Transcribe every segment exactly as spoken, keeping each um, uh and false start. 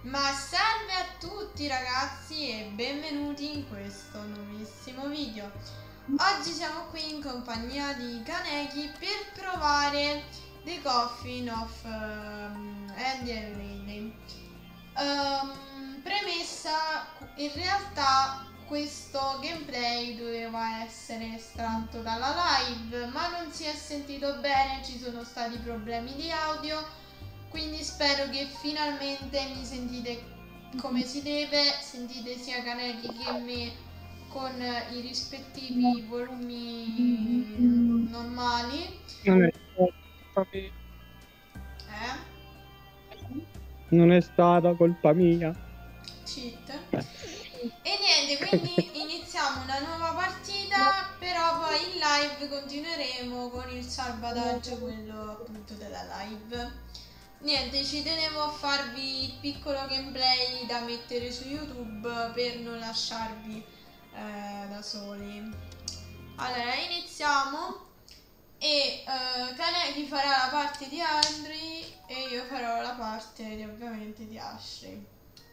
Ma salve a tutti ragazzi e benvenuti in questo nuovissimo video. Oggi siamo qui in compagnia di Kaneki per provare The Coffin of um, Andy and Lily. Um, premessa, in realtà questo gameplay doveva essere estratto dalla live, ma non si è sentito bene, ci sono stati problemi di audio. Quindi spero che finalmente mi sentite come si deve, sentite sia Kaneki che me con i rispettivi volumi normali. Non è colpa mia. Eh? Non è stata colpa mia. Cheat. E niente, quindi iniziamo una nuova partita, però poi in live continueremo con il salvataggio, quello appunto della live. Niente, ci tenevo a farvi il piccolo gameplay da mettere su YouTube per non lasciarvi eh, da soli. Allora, iniziamo e eh, Kaneki farà la parte di Andri e io farò la parte di, ovviamente di Ashley.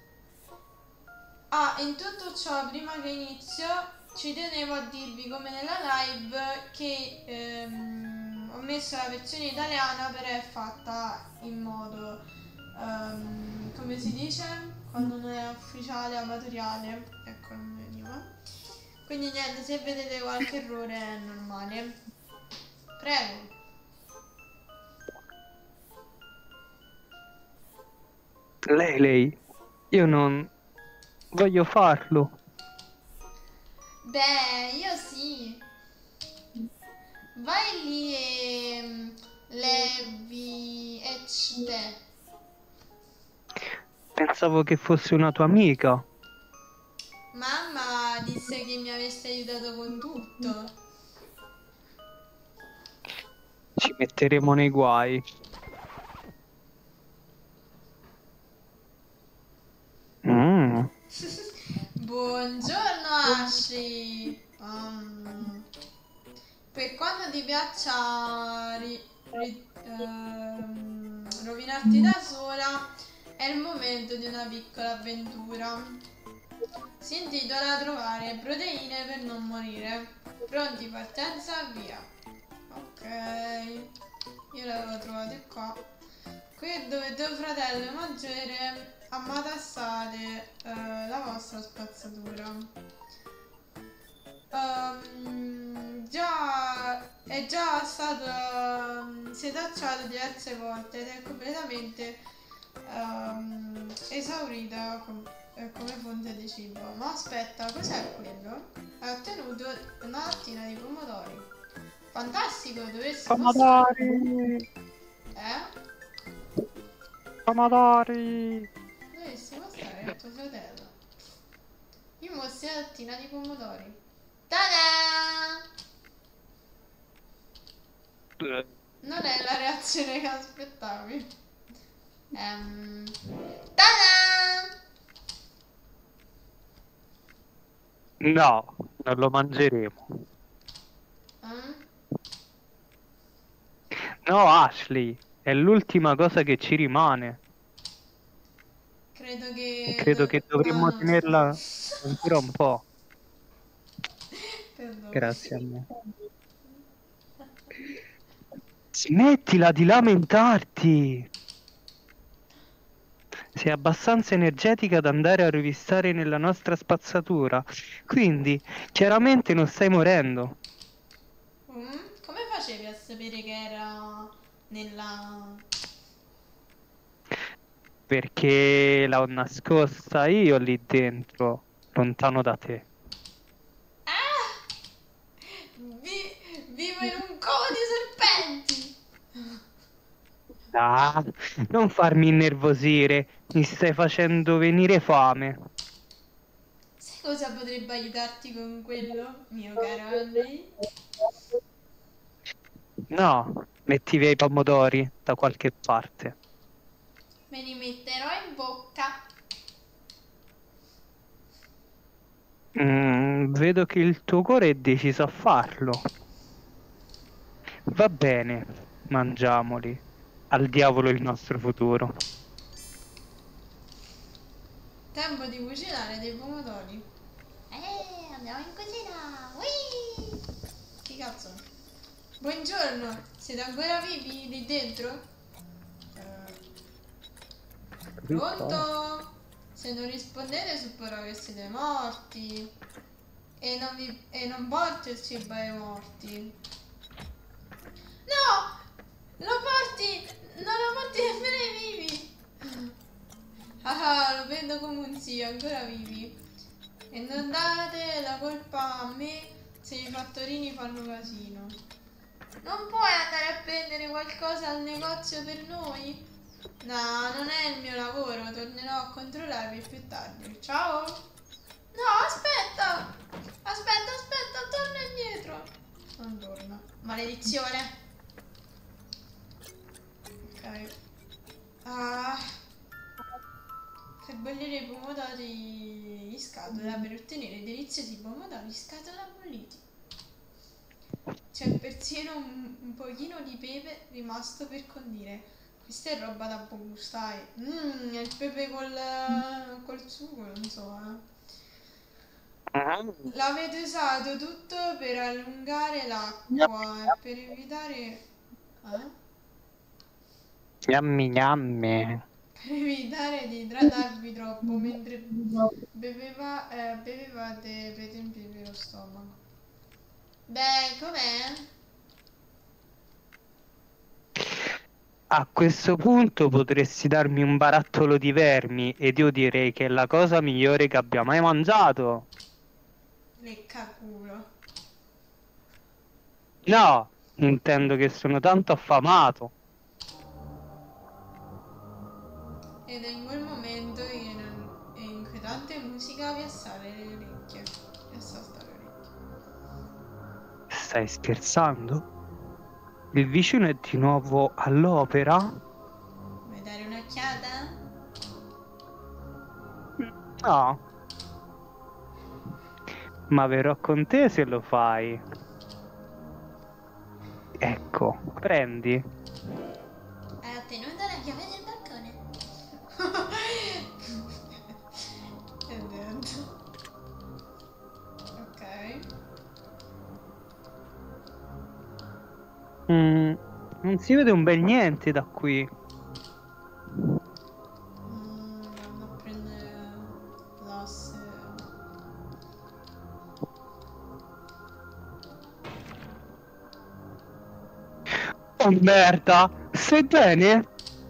Ah, in tutto ciò, prima che inizio, ci tenevo a dirvi come nella live che ehm, ho messo la versione italiana, però è fatta in modo, ehm, come si dice, quando non è ufficiale, amatoriale, ecco non mi veniva. Quindi niente, se vedete qualche errore è normale. Prego. Lei, lei, io non voglio farlo. Beh, io sì. Vai lì e mm, levi H te. Pensavo che fosse una tua amica. Mamma disse che mi avesse aiutato con tutto. Ci metteremo nei guai. Mm. Buongiorno Ashley. Um, per quanto ti piaccia ri- ri- ehm, rovinarti da sola, è il momento di una piccola avventura. Si intitola Trovare proteine per non morire. Pronti, partenza, via. Ok, io l'avevo trovato qua. Qui è dove tuo fratello maggiore ammatassate eh, la vostra spazzatura. Um, già è già stato um, setacciato diverse volte ed è completamente um, esaurita com- eh, come fonte di cibo. Ma aspetta, cos'è quello? Hai ottenuto una lattina di pomodori. Fantastico, dovresti mostrare. Pomodori! Eh? Pomodori! Dovresti mostrare a tuo fratello. Gli mostri la lattina di pomodori. Ta-da! Non è la reazione che aspettavi. Ehm. Ta-da! No, non lo mangeremo. Mm? No, Ashley, è l'ultima cosa che ci rimane. Credo che... Credo che do- Ah, dovremmo no, scusa. tenerla ancora un po'. Perdono. Grazie a me. Smettila di lamentarti! Sei abbastanza energetica da andare a rivistare nella nostra spazzatura, quindi chiaramente non stai morendo. Mm? Come facevi a sapere che era nella... Perché l'ho nascosta io lì dentro, lontano da te. Ah! Vi- vivo in un covo di serpenti! Ah, non farmi innervosire, mi stai facendo venire fame. Sai cosa potrebbe aiutarti con quello, mio caro Andrei? No, metti via i pomodori da qualche parte. Me li metterò in bocca. Mm, vedo che il tuo cuore è deciso a farlo. Va bene, mangiamoli. Al diavolo il nostro futuro. Tempo di cucinare dei pomodori. Eh, andiamo in cucina. Ui! Chi cazzo? Buongiorno, siete ancora vivi lì dentro? Eh, pronto? Se non rispondete supporrò che siete morti. E non, vi, e non porto il cibo ai morti. No! Lo porti! Non lo porti nemmeno ai vivi! Ah, lo vedo come un zio, ancora vivi. E non date la colpa a me se i fattorini fanno casino. Non puoi andare a prendere qualcosa al negozio per noi? No, non è il mio lavoro, tornerò a controllarvi più tardi. Ciao! No, aspetta! Aspetta, aspetta, torna indietro! Non torna. Maledizione! Ok. Ah, per bollire i pomodori in scatola per ottenere deliziosi pomodori in scatola bolliti. C'è persino un, un pochino di pepe rimasto per condire. Questa è roba da buon gustare. Mmm, il pepe col, col sugo, non so, eh. L'avete usato tutto per allungare l'acqua e per evitare... Eh? Gnammi gnammi. Per evitare di idratarvi troppo mentre beveva, eh, bevevate per riempirvi lo stomaco. Beh, com'è? A questo punto potresti darmi un barattolo di vermi ed io direi che è la cosa migliore che abbia mai mangiato. Leccaculo. No, intendo che sono tanto affamato. Ed è in quel momento che una inquietante musica vi assale le orecchie. Vi assalta le orecchie. Stai scherzando? Il vicino è di nuovo all'opera? Vuoi dare un'occhiata? No. Ma verrò con te se lo fai. Ecco, prendi. Hai ottenuto la chiave del balcone. È dentro. Ok. Mm, non si vede un bel niente da qui. Mm, vado a prendere l'asse. Oh merda, stai bene?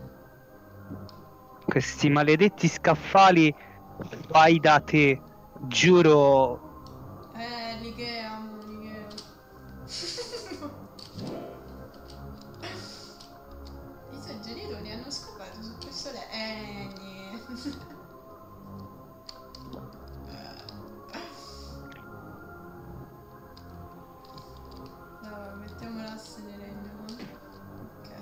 Questi maledetti scaffali fai da te, giuro. Eh, l'Ikea, amo l'Ikea. I suoi genitori hanno scoperto su questo letto. Eh, niente. Allora, mettiamo l'asse di legno, no? Ok.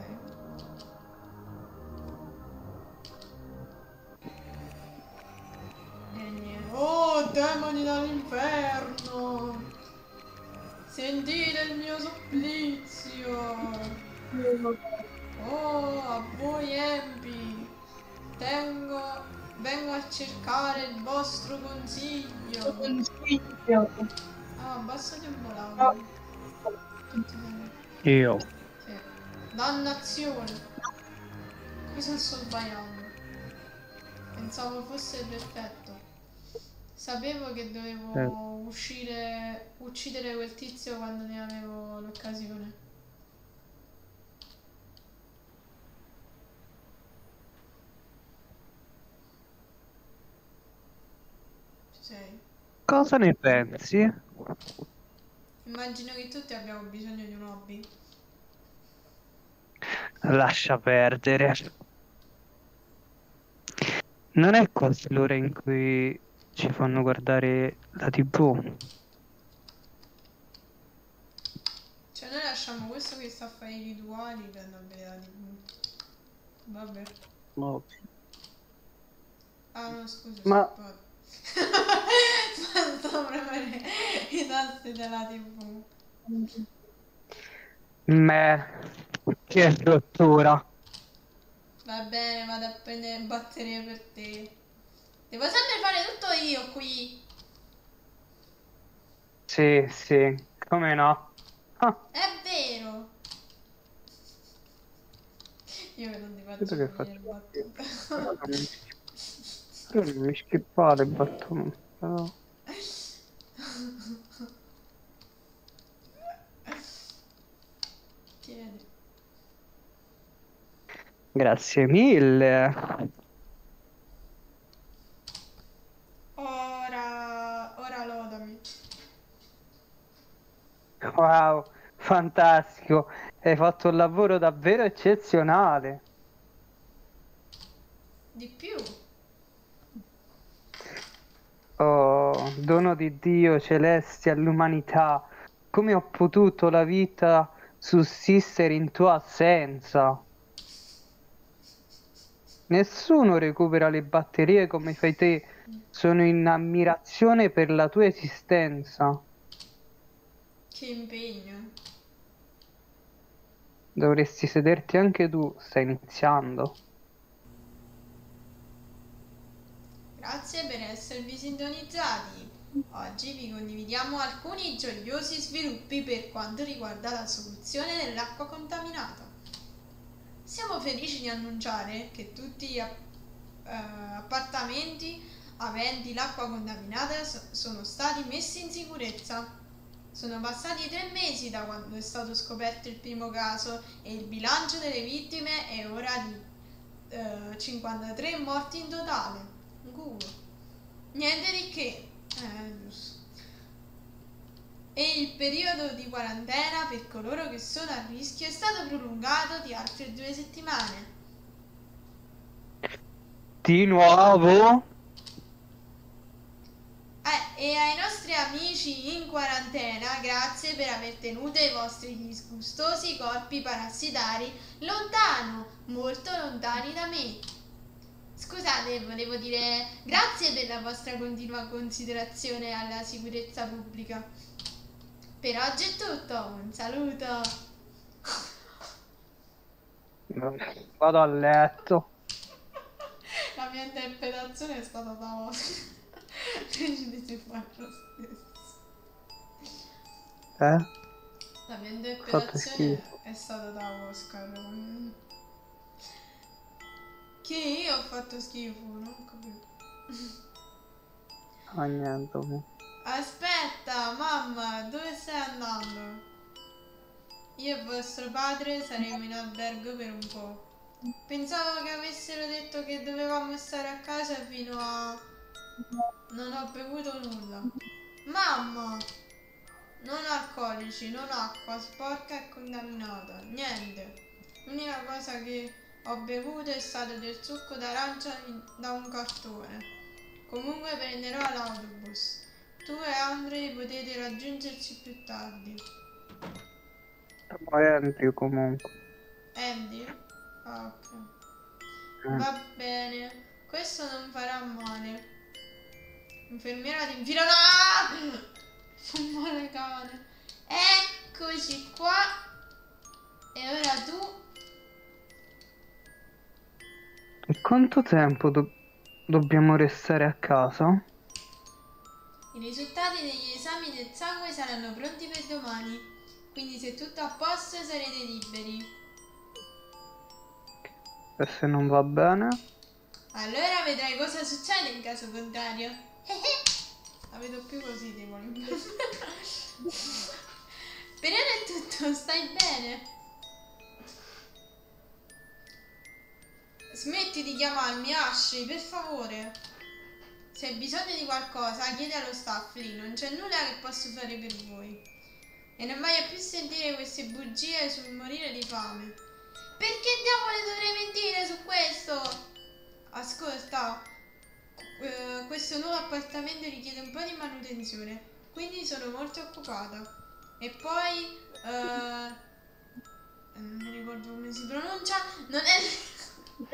E niente. Oh, demoni dall'inferno! Sentite il mio supplizio! Oh, a voi empi! Tengo, vengo a cercare il vostro consiglio! Ah, abbassati un po' l'audio. Tutti bene. Io. Sì. Dannazione! Cosa sto sbagliando? Pensavo fosse perfetto. Sapevo che dovevo Eh. uscire, uccidere quel tizio quando ne avevo l'occasione. Ci sei? Cosa ne pensi? Immagino che tutti abbiamo bisogno di un hobby. Lascia perdere. Non è quasi l'ora in cui ci fanno guardare la tivù. Cioè noi lasciamo questo che sta a fare i rituali per andare a vedere la tivù. Vabbè. No. Ah no, scusa, Ma- sto premere i tasti della tivù. Me, che rottura. Va bene, vado a prendere batterie per te. Devo sempre fare tutto io qui. Sì, sì, come no? Ah, È vero. Io non ti vedo faccio che finire il faccio io. battuta. Però non mi, però non mi schippare il battone. Però... Chiedi. Grazie mille. Ora, ora lodami. Wow, fantastico. Hai fatto un lavoro davvero eccezionale. Di più. Oh, dono di Dio celeste all'umanità, come ho potuto la vita sussistere in tua assenza? Nessuno recupera le batterie come fai te. Sono in ammirazione per la tua esistenza. Che impegno. Dovresti sederti anche tu, stai iniziando. Grazie per esservi sintonizzati. Oggi vi condividiamo alcuni gioiosi sviluppi per quanto riguarda la soluzione dell'acqua contaminata. Siamo felici di annunciare che tutti gli app- eh, appartamenti aventi l'acqua contaminata so- sono stati messi in sicurezza. Sono passati tre mesi da quando è stato scoperto il primo caso e il bilancio delle vittime è ora di eh, cinquantatré morti in totale. Google. Niente di che. Eh, giusto. E il periodo di quarantena per coloro che sono a rischio è stato prolungato di altre due settimane. Di nuovo? Eh, e ai nostri amici in quarantena, grazie per aver tenuto i vostri disgustosi corpi parassitari lontano, molto lontani da me. Scusate, volevo dire grazie per la vostra continua considerazione alla sicurezza pubblica. Per oggi è tutto, un saluto. Vado a letto. La mia interpretazione è stata da Oscar. Decidi di fare lo stesso. Eh? La mia Ho fatto interpretazione schifo. è stata da Oscar. Mm. Che io ho fatto schifo, non ho capito. Ah, niente. mo. Aspetta, mamma, dove stai andando? Io e vostro padre saremo in albergo per un po'. Pensavo che avessero detto che dovevamo stare a casa fino a... Non ho bevuto nulla. Mamma! Non alcolici, non acqua sporca e contaminata, niente. L'unica cosa che ho bevuto è stato del succo d'arancia in- da un cartone. Comunque prenderò l'autobus. Tu e Andre potete raggiungerci più tardi. Siamo Andrew comunque. Andy? Ah, ok. Eh. Va bene, questo non farà male. Infermiera ti infila la... Fumare cane. Eccoci qua. E ora tu... E quanto tempo do- dobbiamo restare a casa? I risultati degli esami del sangue saranno pronti per domani. Quindi se tutto è a posto sarete liberi. E se non va bene? Allora vedrai cosa succede in caso contrario. La vedo più così, devo invece. Per ora è tutto, stai bene? Smetti di chiamarmi Ashley, per favore. Se hai bisogno di qualcosa, chiedi allo staff lì, non c'è nulla che posso fare per voi. E non voglio più sentire queste bugie sul morire di fame. Perché diavolo dovrei mentire su questo? Ascolta, eh, questo nuovo appartamento richiede un po' di manutenzione, quindi sono molto occupata. E poi, eh, non mi ricordo come si pronuncia, non è...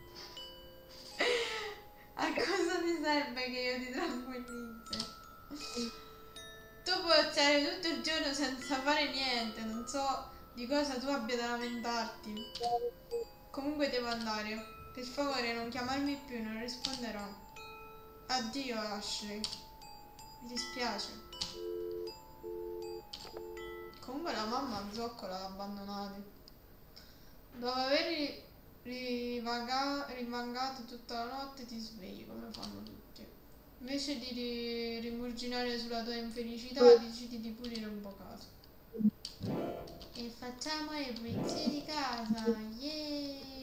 A cosa ti serve che io ti tranquillizzi? Tu puoi stare tutto il giorno senza fare niente, non so di cosa tu abbia da lamentarti. Comunque devo andare. Per favore non chiamarmi più, non risponderò. Addio Ashley. Mi dispiace. Comunque la mamma Zocco l'ha abbandonata. Dopo aver rivaga- rimangato tutta la notte ti svegli come fanno tutti. Invece di ri- rimurginare sulla tua infelicità decidi di pulire un po' casa. E facciamo le pulizie di casa. Yeah!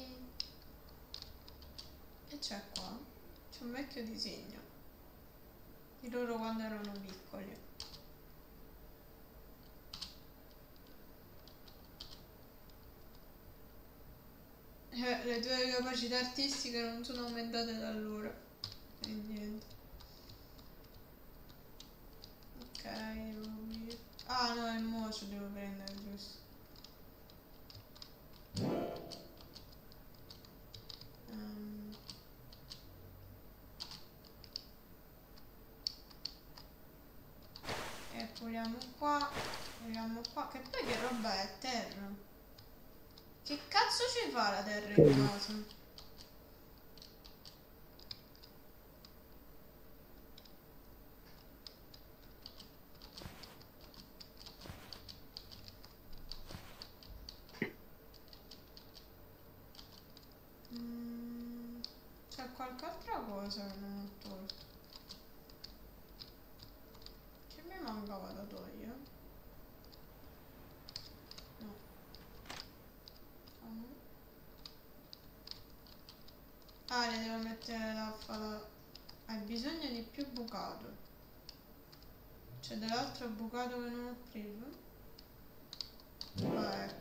E c'è qua? C'è un vecchio disegno di loro quando erano piccoli. Eh, le tue capacità artistiche non sono aumentate da allora. E niente. Ok, devo aprire. Ah no, il mocio devo prendere, giusto. Um. E puliamo qua, puliamo qua. Che poi che roba è terra? Che cazzo ci fa la terra in casa? Mm, c'è qualche altra cosa che non ho tolto? Che mi mancava da togliere? No. Ah, le devo mettere da fare. Hai bisogno di più bucato. C'è dell'altro bucato che non ho preso? Ah, ecco.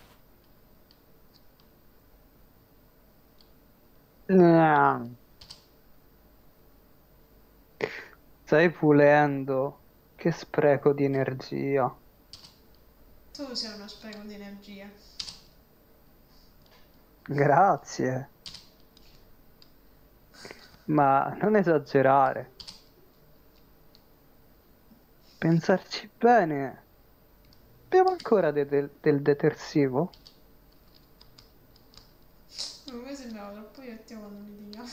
No. Stai pulendo. Che spreco di energia. Tu sei uno spreco di energia. Grazie. Ma non esagerare. Pensarci bene. Abbiamo ancora de- del, del detersivo? Ma poi sembrava troppo io e te quando mi dico.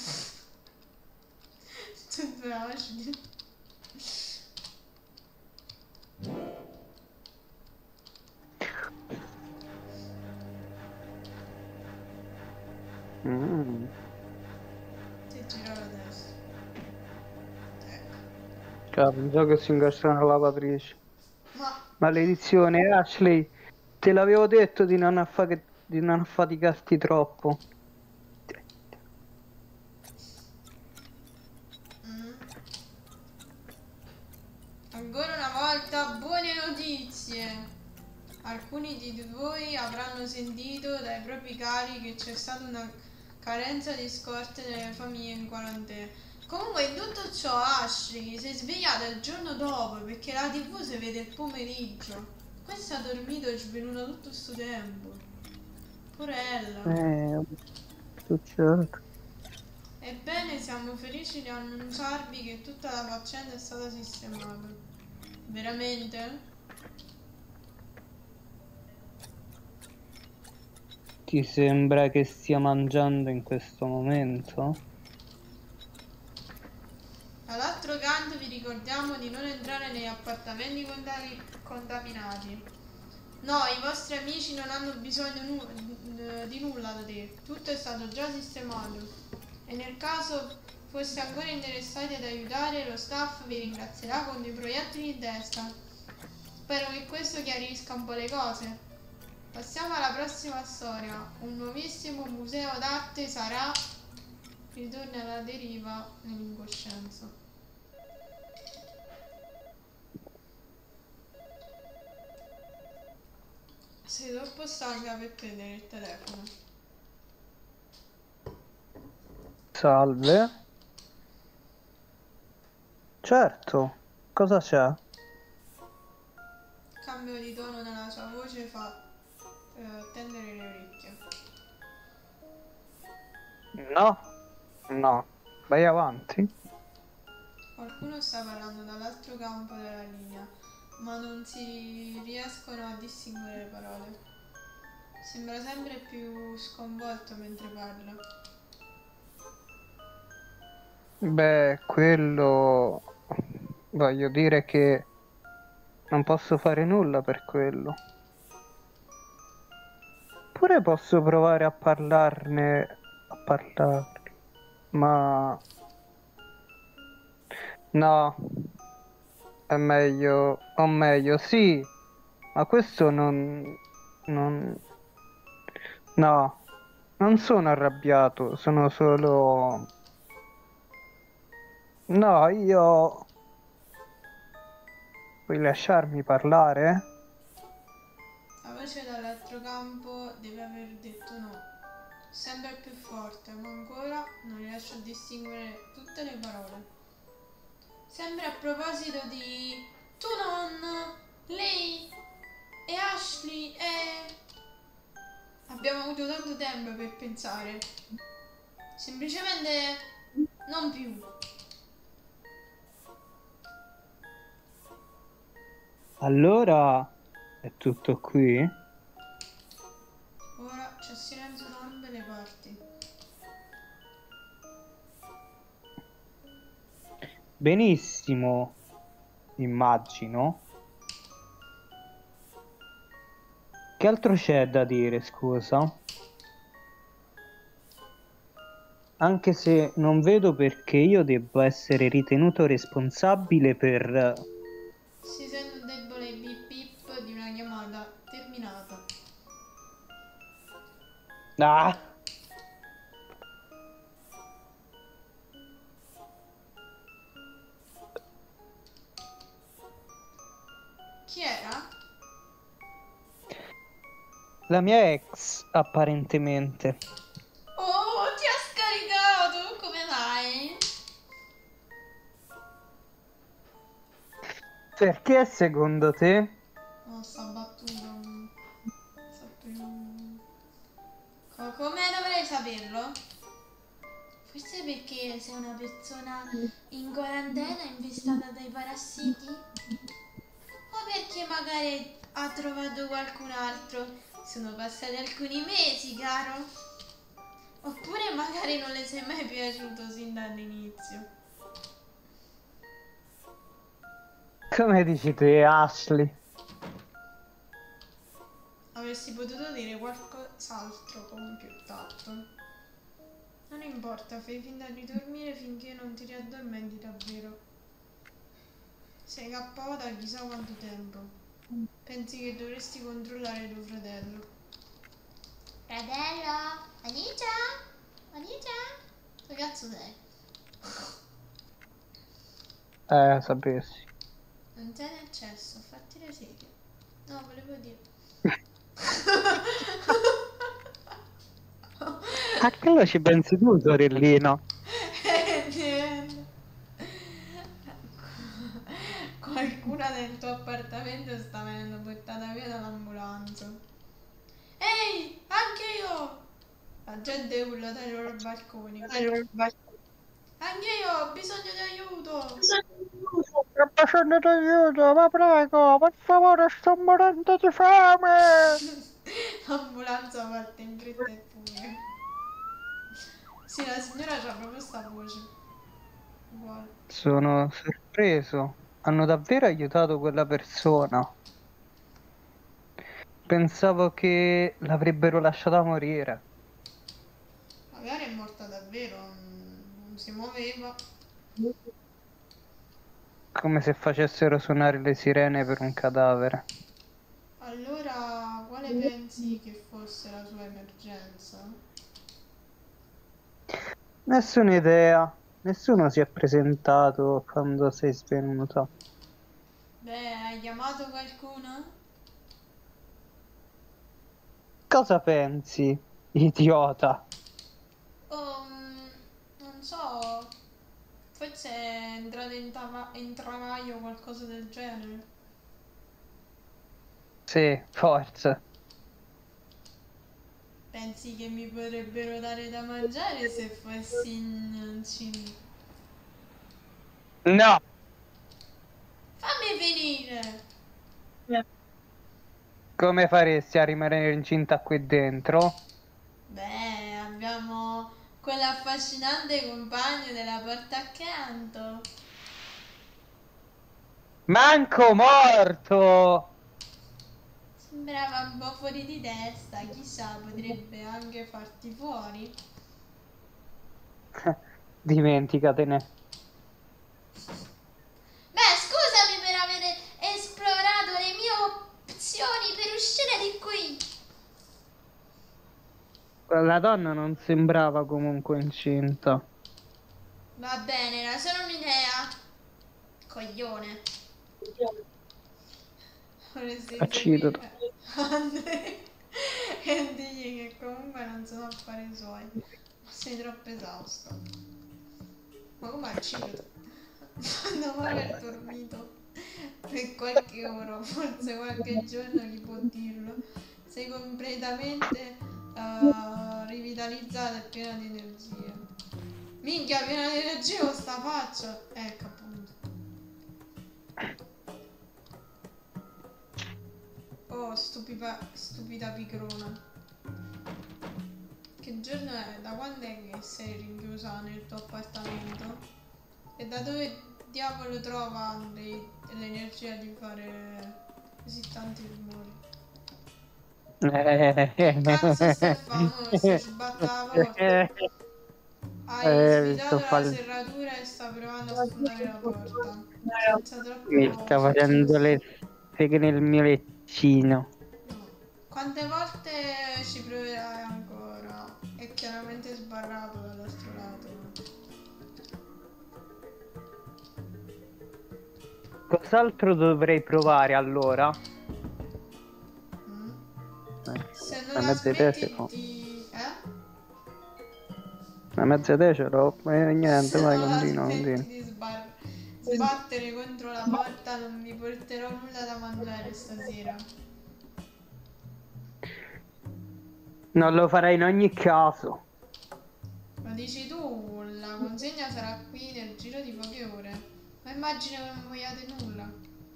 Tutte due acidi. Mm. Ti gira la testa. Ecco. Cavolo, so che si ingassa una lavatrice. Ma Maledizione, Ashley, te l'avevo detto di non, affa- di non affaticarti troppo. mm. Ancora una volta buone notizie. Alcuni di voi avranno sentito dai propri cari che c'è stata una carenza di scorte nelle famiglie in quarantena. Comunque in tutto ciò Ashley si è svegliata il giorno dopo perché la tivù si vede il pomeriggio. Questa ha dormito e svenuta tutto questo tempo. Porella. Eh, succede. Ebbene, siamo felici di annunciarvi che tutta la faccenda è stata sistemata. Veramente? Ti sembra che stia mangiando in questo momento? Dall'altro canto vi ricordiamo di non entrare negli appartamenti contami- contaminati. No, i vostri amici non hanno bisogno nu- di nulla da te. Tutto è stato già sistemato. E nel caso foste ancora interessati ad aiutare, lo staff vi ringrazierà con dei proiettili in testa. Spero che questo chiarisca un po' le cose. Passiamo alla prossima storia. Un nuovissimo museo d'arte sarà ritorni alla deriva nell'incoscienza. Sei troppo stanca per prendere il telefono. Salve. Certo, cosa c'è? Cambio di tono nella sua voce fa eh, tendere le orecchie. No, no. Vai avanti. Qualcuno sta parlando dall'altro campo della linea, ma non si riescono a distinguere le parole. Sembra sempre più sconvolto mentre parla. Beh, quello... Voglio dire che non posso fare nulla per quello. Pure posso provare a parlarne... A parlarne. Ma... No, è meglio... O meglio, sì. Ma questo non... Non... No, non sono arrabbiato, sono solo... No, io... Puoi lasciarmi parlare? La voce dall'altro campo deve aver detto no. Sembra più forte, ma ancora non riesce a distinguere tutte le parole. Sembra a proposito di... Tu non... Lei... E Ashley e... Abbiamo avuto tanto tempo per pensare. Semplicemente... Non più. Allora è tutto qui? Ora c'è silenzio da ambe le parti. Benissimo, immagino. Che altro c'è da dire, scusa? Anche se non vedo perché io debba essere ritenuto responsabile per... Si sente un debole bip bip di una chiamata terminata. Ah! Chi era? La mia ex, apparentemente. Oh, ti ha scaricato! Come mai? Perché secondo te? No, sta battuta. Sta più... Co- come dovrei saperlo? Forse perché sei una persona in quarantena infestata dai parassiti? O perché magari ha trovato qualcun altro? Sono passati alcuni mesi, caro. Oppure magari non le sei mai piaciuto sin dall'inizio. Come dici te, Ashley? Avresti potuto dire qualcos'altro con più tatto. Non importa, fai finta di dormire finché non ti riaddormenti davvero. Sei K O da chissà quanto tempo. Pensi che dovresti controllare tuo fratello. Fratello? Alicia? Alicia? Che cazzo sei? Eh, sapessi. Non tieni accesso, fatti le sedie. No, volevo dire. A quello ci pensi tu, sorellino? Eh, niente. Qualcuna nel tuo appartamento sta venendo portata via dall'ambulanza. Ehi, anche io! La gente urla dai loro balconi. Anche io ho bisogno di aiuto! Ho bisogno di aiuto, ma prego, per favore, sto morendo di fame! L'ambulanza parte in fretta e furia. Sì, la signora c'ha proprio sta voce. Uguale. Sono sorpreso. Hanno davvero aiutato quella persona. Pensavo che l'avrebbero lasciata morire. Magari è morta davvero, non non si muoveva. Come se facessero suonare le sirene per un cadavere. Allora, quale pensi che fosse la sua emergenza? Nessuna idea. Nessuno si è presentato quando sei svenuta. Beh, hai chiamato qualcuno? Cosa pensi, idiota? Oh, mm, non so, forse è entrato in, tava- in travaglio o qualcosa del genere. Sì, forza. Pensi che mi potrebbero dare da mangiare se fossi in Cina? No! Fammi finire! Come faresti a rimanere incinta qui dentro? Beh, abbiamo quell'affascinante compagno della porta accanto. Manco morto! Sembrava un po' fuori di testa, chissà, potrebbe anche farti fuori. Dimenticatene. Beh, scusami per aver esplorato le mie opzioni per uscire di qui. La donna non sembrava comunque incinta. Va bene, era solo un'idea. Coglione. Vorresti Accidere. seguire e digli che comunque non sono affari suoi. Sei troppo esausto. Ma come accido? Dopo aver dormito per qualche ora, forse qualche giorno, chi può dirlo, sei completamente uh, rivitalizzato e pieno di energia. Minchia, piena di energia con sta faccia. Ecco appunto. Oh, stupida, stupida pigrona. Che giorno è? Da quando è che sei rinchiusa nel tuo appartamento? E da dove diavolo trova le- l'energia di fare così tanti rumori? Che cazzo stai a fare? Oh, si sbatte la porta. Hai Eh, sfidato sto la fal- serratura e sta provando a sfondare la porta. Senza troppo Mi sta facendo le seghe nel mio lettino. No. Quante volte ci proverai ancora? È chiaramente sbarrato dall'altro lato. Cos'altro dovrei provare allora? Mm? Eh, Se non la la mezza idea ce smetti l'ho. di... eh? La mezza idea ce l'ho. E niente, Se vai, non la continua, smetti continua. di sbar- sbattere contro la porta non vi porterò nulla da mangiare stasera. Non lo farei in ogni caso. Lo dici tu, la consegna sarà qui nel giro di poche ore. Ma immagino che non vogliate nulla.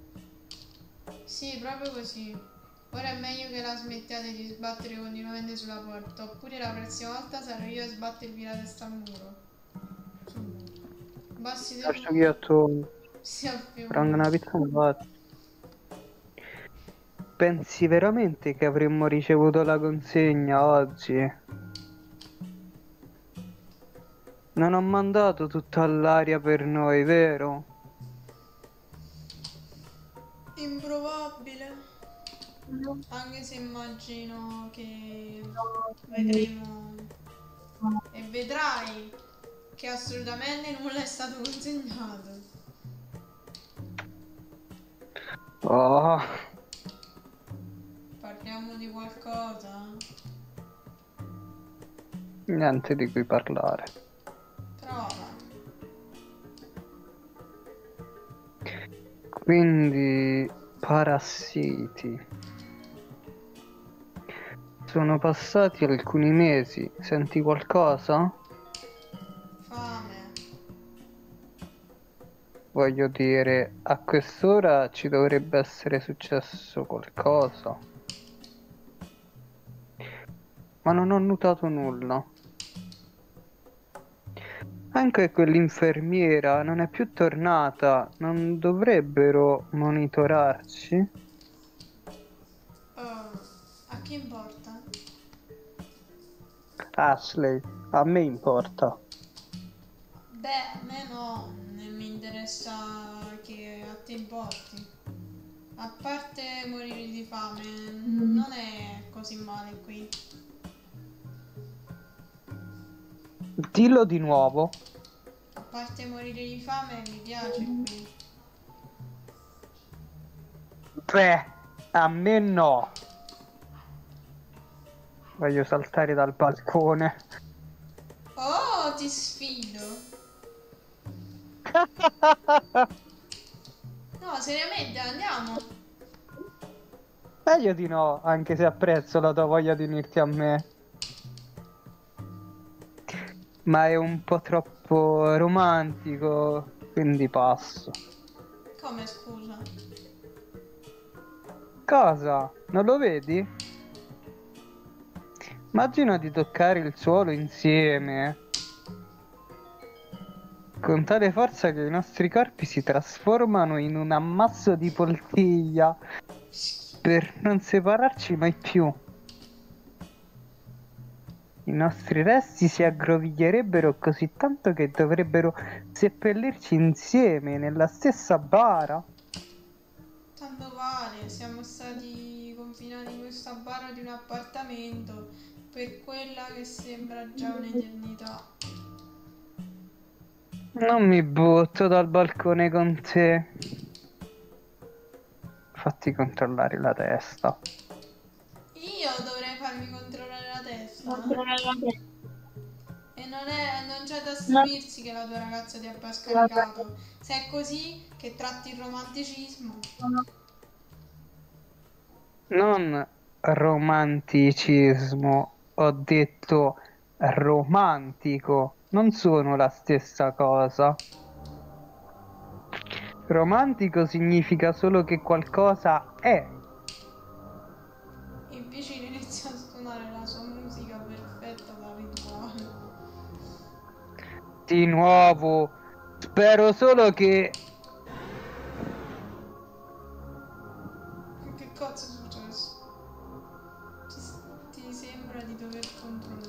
Sì, proprio così. Ora è meglio che la smettiate di sbattere continuamente sulla porta, oppure la prossima volta sarò io a sbattervi la testa al muro. Su. Bassi del Lascio che io tu sia più. prendo una pizza e vado. Pensi veramente che avremmo ricevuto la consegna oggi? Non ho mandato tutta l'aria per noi, vero? Improbabile. Anche se immagino che vedremo e vedrai che assolutamente nulla è stato consegnato. Oh, Parliamo di qualcosa? niente di cui parlare. Prova. Quindi, parassiti. Sono passati alcuni mesi. Senti qualcosa? Fame. Voglio dire, a quest'ora ci dovrebbe essere successo qualcosa. Ma non ho notato nulla. Anche quell'infermiera non è più tornata. Non dovrebbero monitorarci? Oh, a chi importa? Ashley, a me importa. Beh, a me no, non mi interessa che a te importi. A parte morire di fame, non è così male qui. Dillo di nuovo. A parte morire di fame, mi piace qui. Beh, a me no. Voglio saltare dal balcone. Oh, ti sfido. No, seriamente, andiamo. Meglio di no, anche se apprezzo la tua voglia di unirti a me. Ma è un po' troppo romantico, quindi passo. Come scusa? Cosa? Non lo vedi? Immagina di toccare il suolo insieme. con tale forza che i nostri corpi si trasformano in un ammasso di poltiglia per non separarci mai più. I nostri resti si aggroviglierebbero così tanto che dovrebbero seppellirci insieme nella stessa bara. Tanto vale, siamo stati confinati in questa bara di un appartamento per quella che sembra già un'eternità. Non mi butto dal balcone con te. Fatti controllare la testa. Io dovrei farmi controllare la testa? E non, è, non c'è da stupirsi che la tua ragazza ti abbia scaricato. Se è così, che tratti il romanticismo. Non romanticismo, ho detto romantico. Non sono la stessa cosa. Romantico significa solo che qualcosa è. Il vicino inizia a suonare la sua musica perfetta da rituale. Di nuovo, spero solo che... Che cazzo è successo? Ti, ti sembra di dover controllare